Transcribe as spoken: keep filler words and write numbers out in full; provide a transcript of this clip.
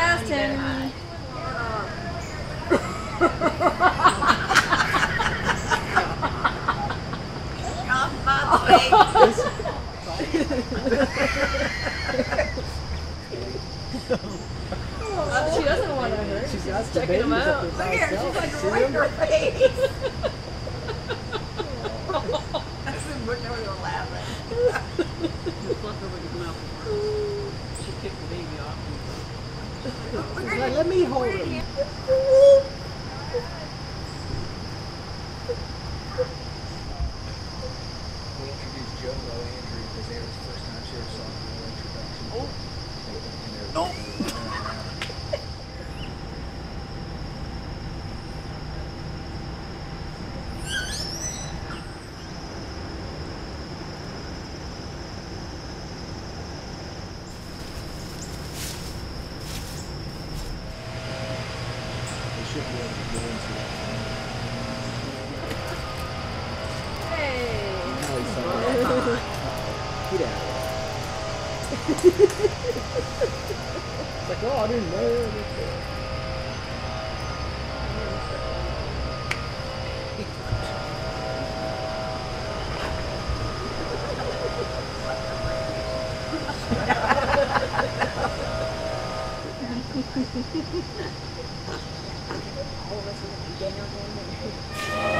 fast, Henry. Off my face. She doesn't want to hurt. She's She's got just the checking them babies up out. there Look by at her, herself. she's like See right in them? her face. I said, look over there laughing. She kicked the baby off. She's like, let me hold him. We introduced Joe though, Andrew, because they were the first time she ever saw the introduction. Oh. Nope. They should be able to go into that. Hey. Now he's something. Get out. It's like, oh, I didn't know. All of us in the beginner one.